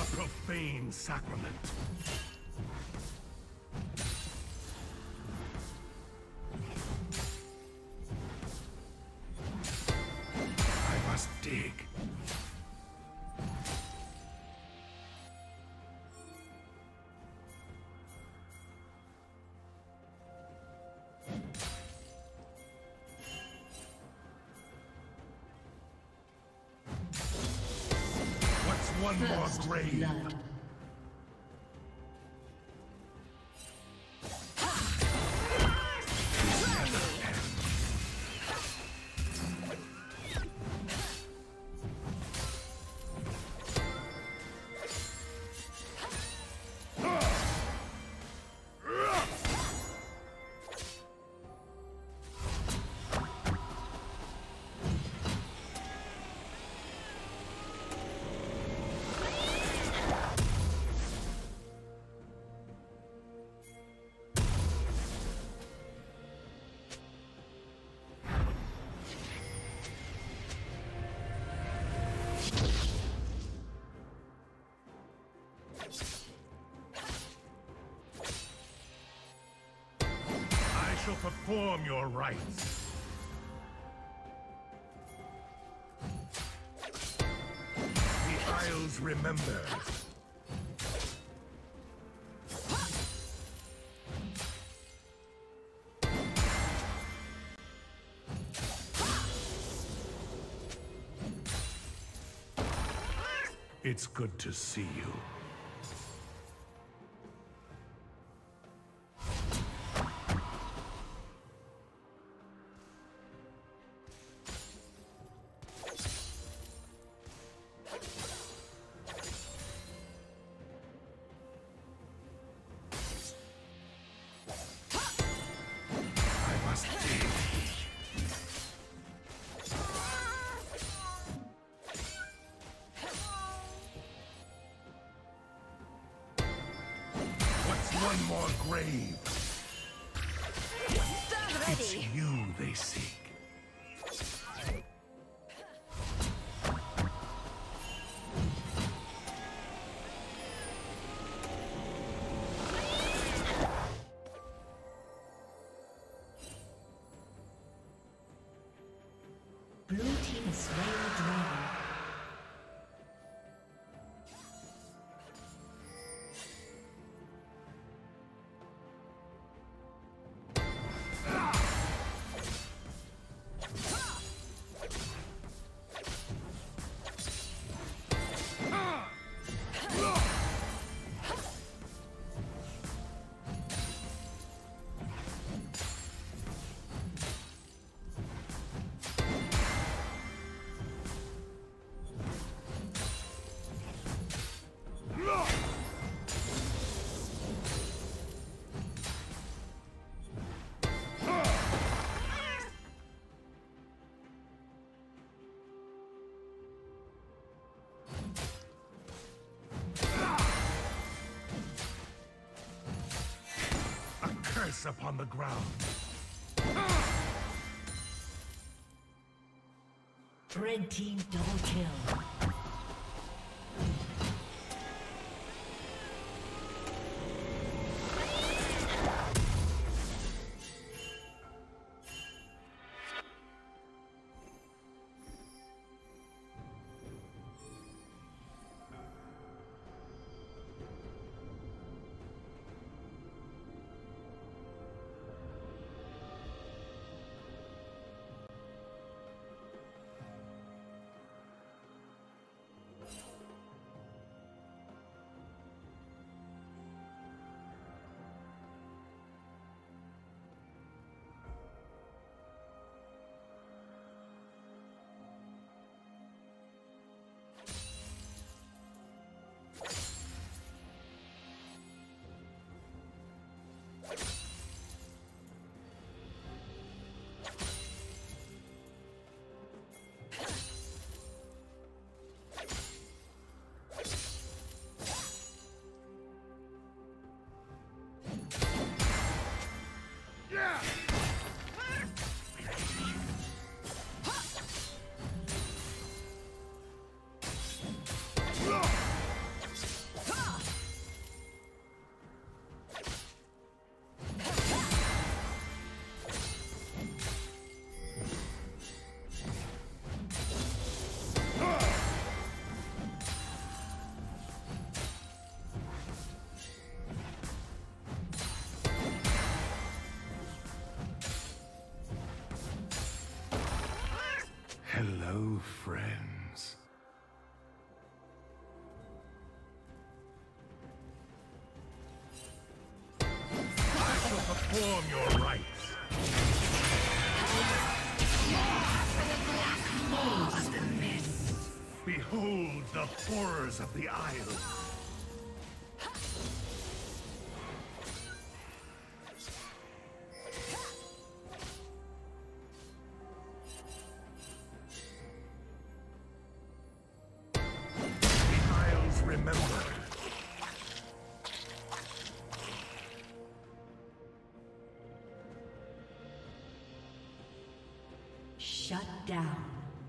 Profane sacrament. I must dig. One more grave. Blood. Perform your rites. The Isles remember. It's good to see you. One more grave. It's you they seek. Blue team is slain the dragon. Upon the ground. Red team double kill. new friends. I shall perform your rites. Behold the horrors of the Isle. The Isles remember. Shut down.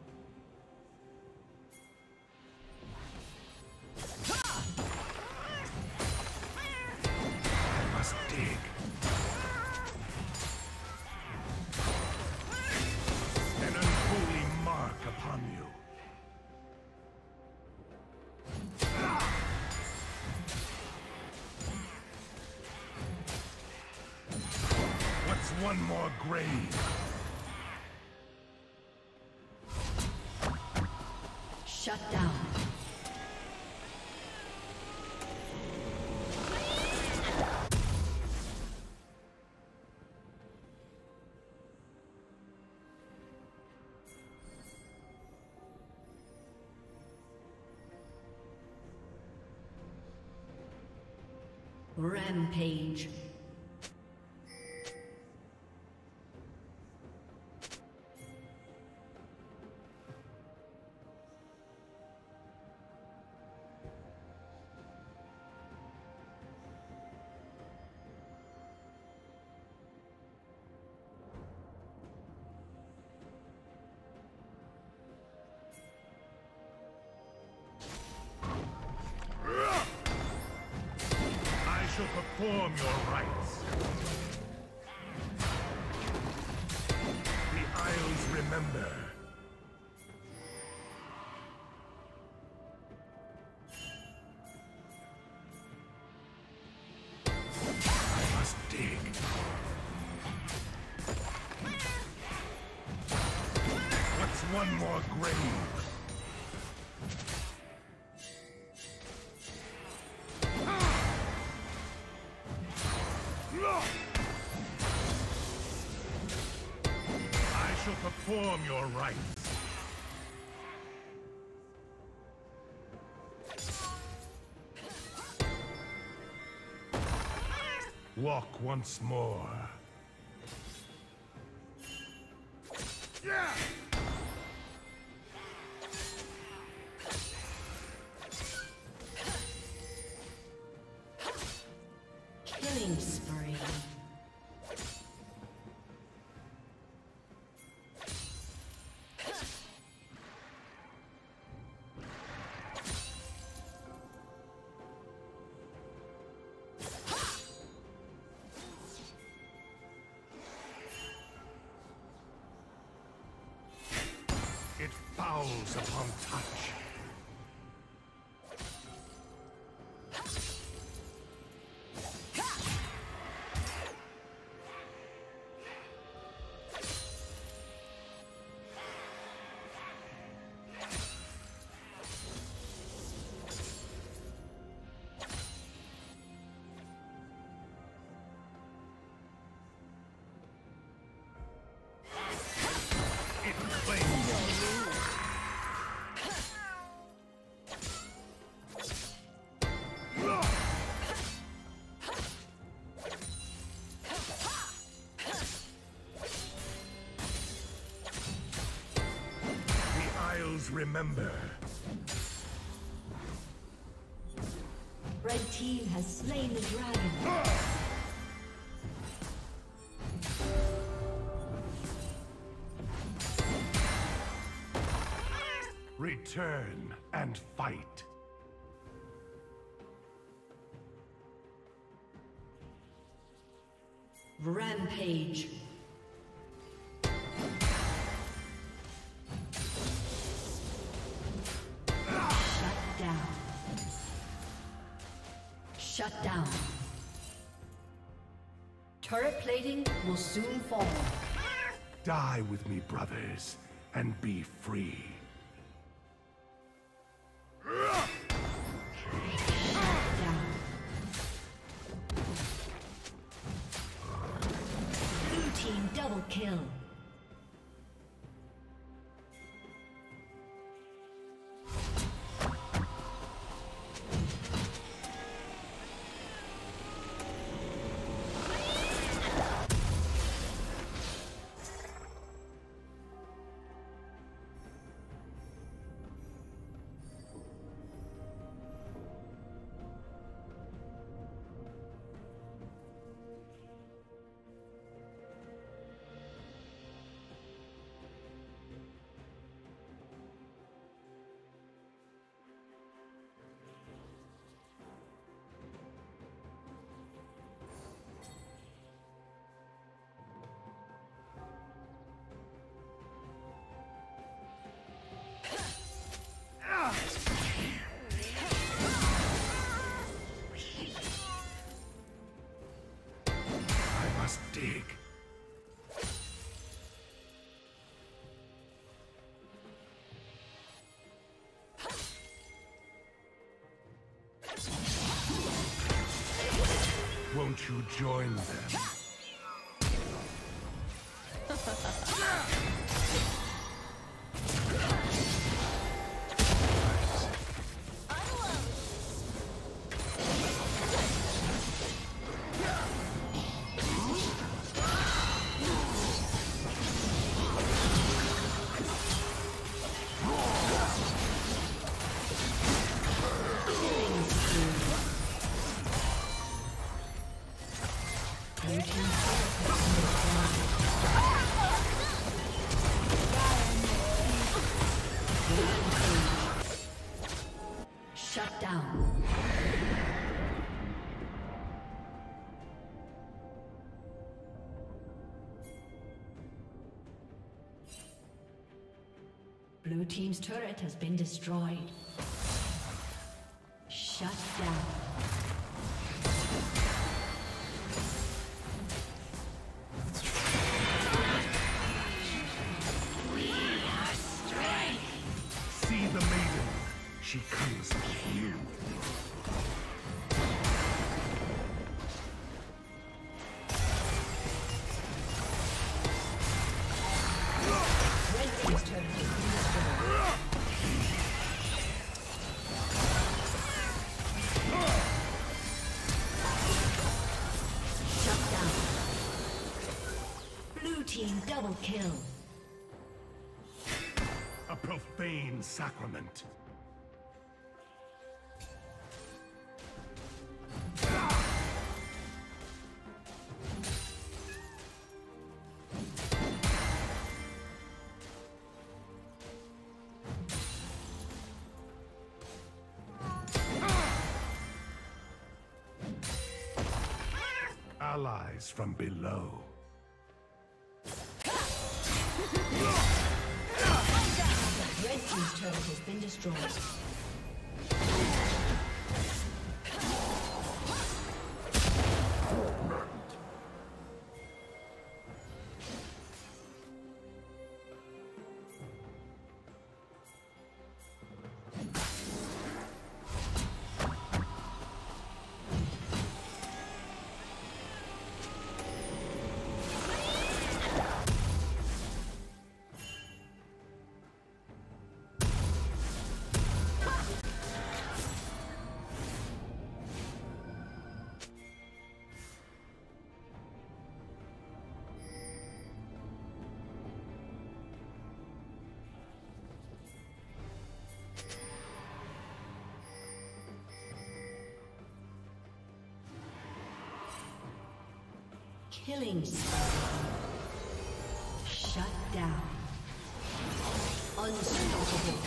One more grave. Shut down. Rampage. Perform your rites. The Isles remember. I must dig. What's one more grave? Perform your rites. Walk once more. Yeah! Killing spree. It fouls upon touch. It claims remember. Red team has slain the dragon. Return and fight. Rampage. Shut down. Turret plating will soon fall. Die with me, brothers, and be free. kill. Dig. Won't you join them? Shut down. Blue team's turret has been destroyed. Shut down. She comes with you. Red team's turret has been destroyed. Shut down. Blue team double kill. A profane sacrament. Allies from below. Red team's turret has been destroyed. Killing spree. Shut down. Unstoppable.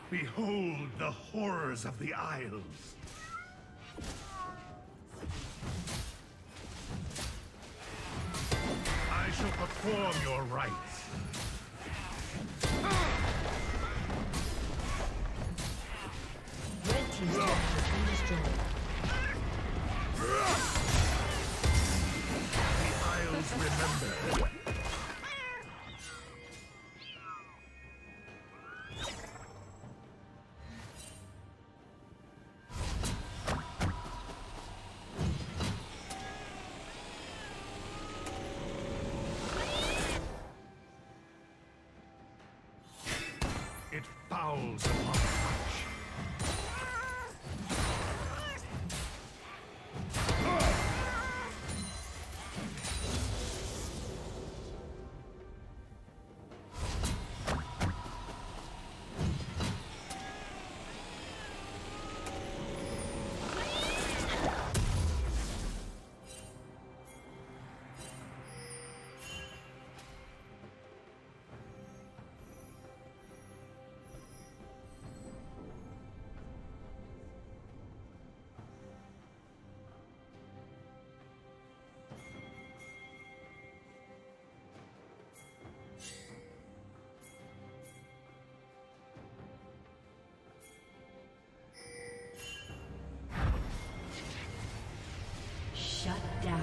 Behold the horrors of the Isles. I shall perform your rites. Red team's turret has been destroyed. The Isles remember. It fouls upon touch. Shut down.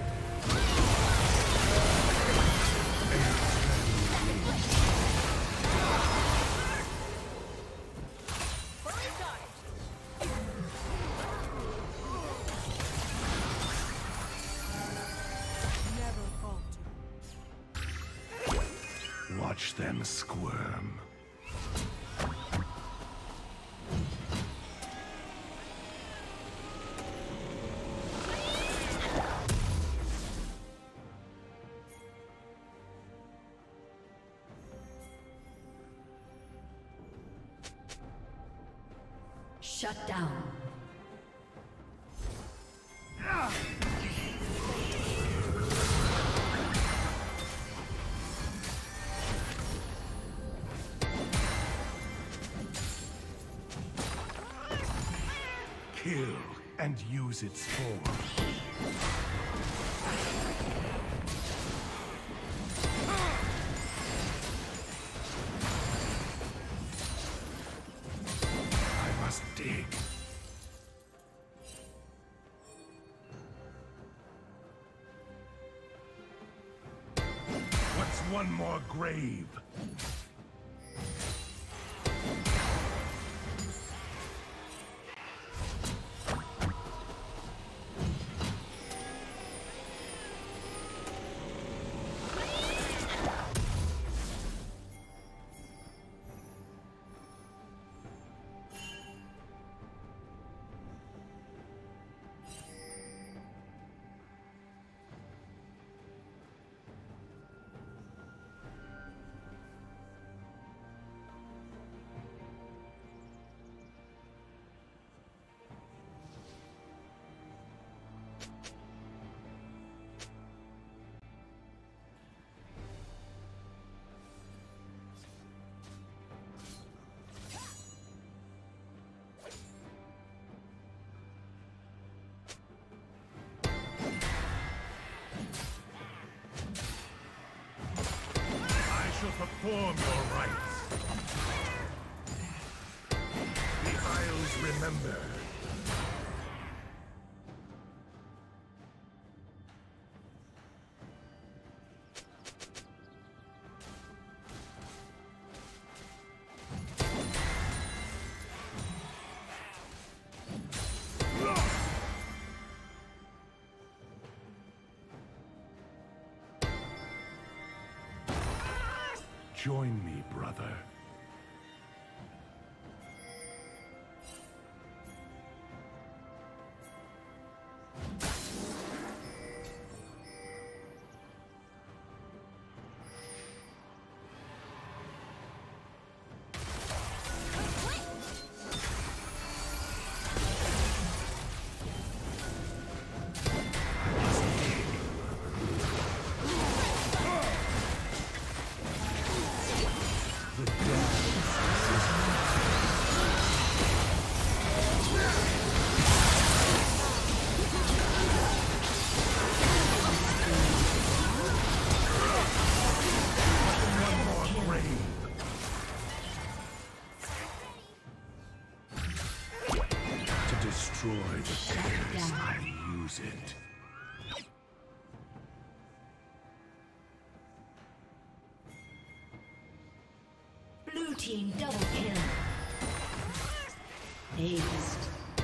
Watch them squirm. Shut down. Kill and use its form. I must dig. What's one more grave? Perform your rites. The Isles remember. Join me, brother. The destroy the pillars, I'll use it. Blue team double kill. Aced.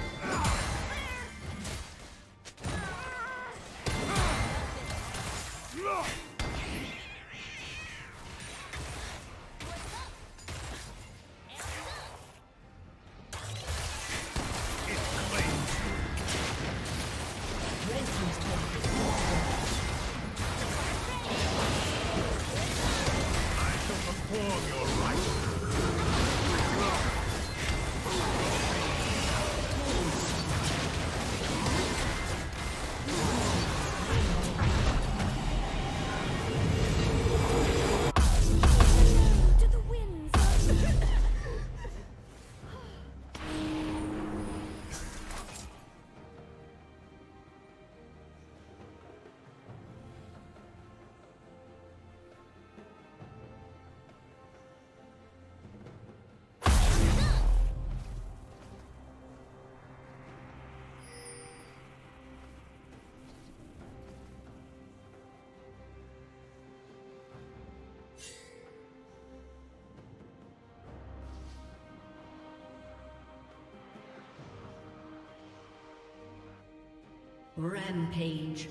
Rampage.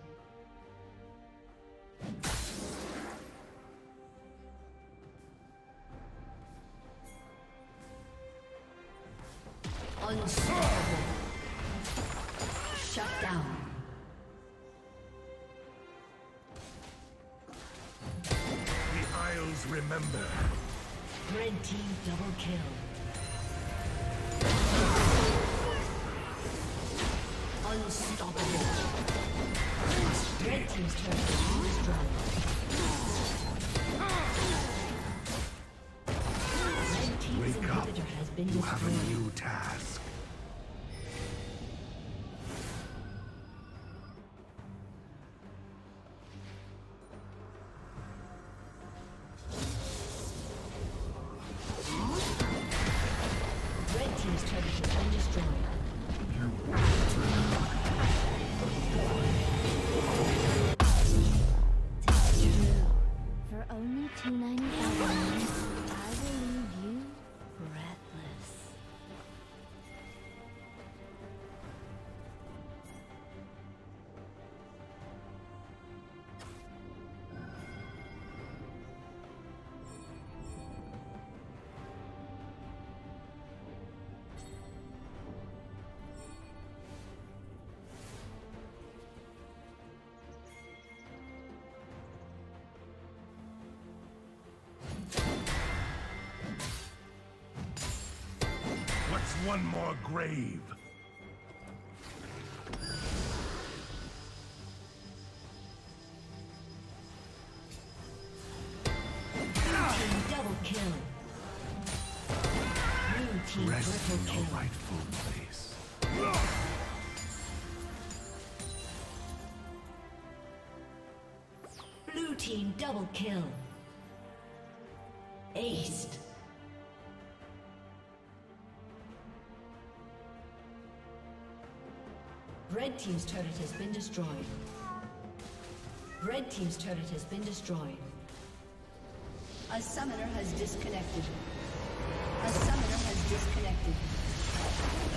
Unstoppable. Shut down. The Isles remember. Red team double kill. Unstoppable. Red team's turret is destroyed. Red team's inhibitor has been destroyed. You have a new task. Red team's turret has been destroyed. For only $2.95, I will leave you breathless. What's one more grave? Team double kill. Blue team Rest in triple your kill. rightful place. Blue team double kill. Aced. Red team's turret has been destroyed. Red team's turret has been destroyed. A summoner has disconnected. A summoner has disconnected.